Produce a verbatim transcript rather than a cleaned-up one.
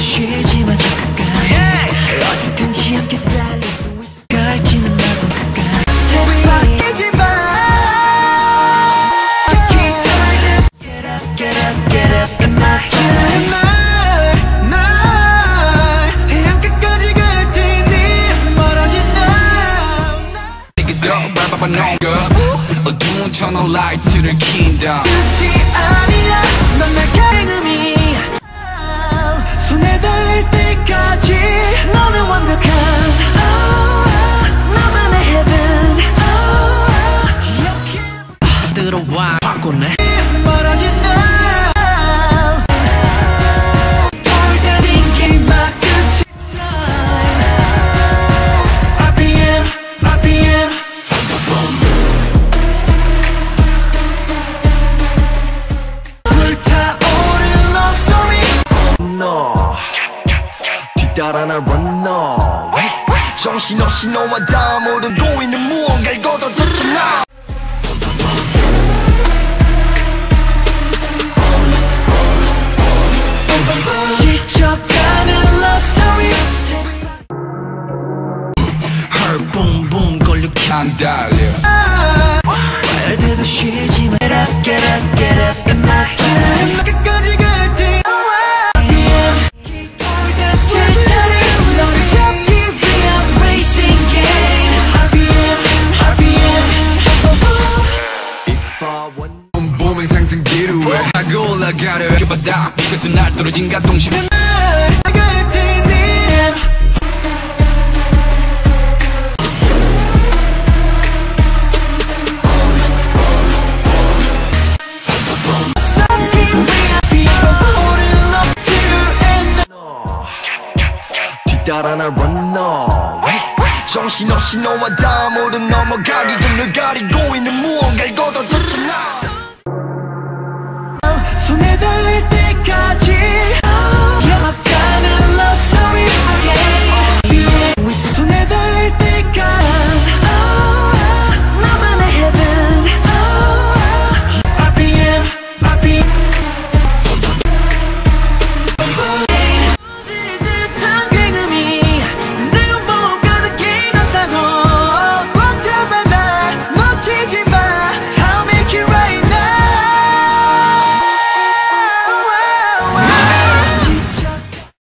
쉬지 마 저 끝까지 어디든지 함께 달릴 수 있어 갈지는 나도 끝까지 제발 바뀌지 마 Get up get up get up in my head 날 태양 끝까지 갈 테니 멀어진 나 내게 더 밟아봐 놓은 어두운 터널 라이트를 킨다 끝이 아니야 넌 날 가능이 손에 닿을 때까지 너는 완벽한 나만의 heaven 기억해 들어와 바꾸네 멀어진 나 돌던 인기 막 끝이 time 알피엠 알피엠 불타오른 love story 너 뒤따라 날 run away 정신없이 너와 다 모르고 있는 무언가를 걷어들잖아 지쳐가는 love story Her boom boom 걸리게 안 달려 말대도 쉬지 마 Get up get up get up in my head 끝까지 갈 때 제자리 너를 잡기 위한 racing game 알피엠 알피엠 If I want 봄봄의 상승 기루에 하고 올라가려 그 바다 빛에서 날 떨어진 가동심 나갈 테니 뒤따라 날 run away 정신없이 너와 다 모르 넘어가기 전에 가리고 있는 무언가를 걷어들잖아 손에 닿을 때까지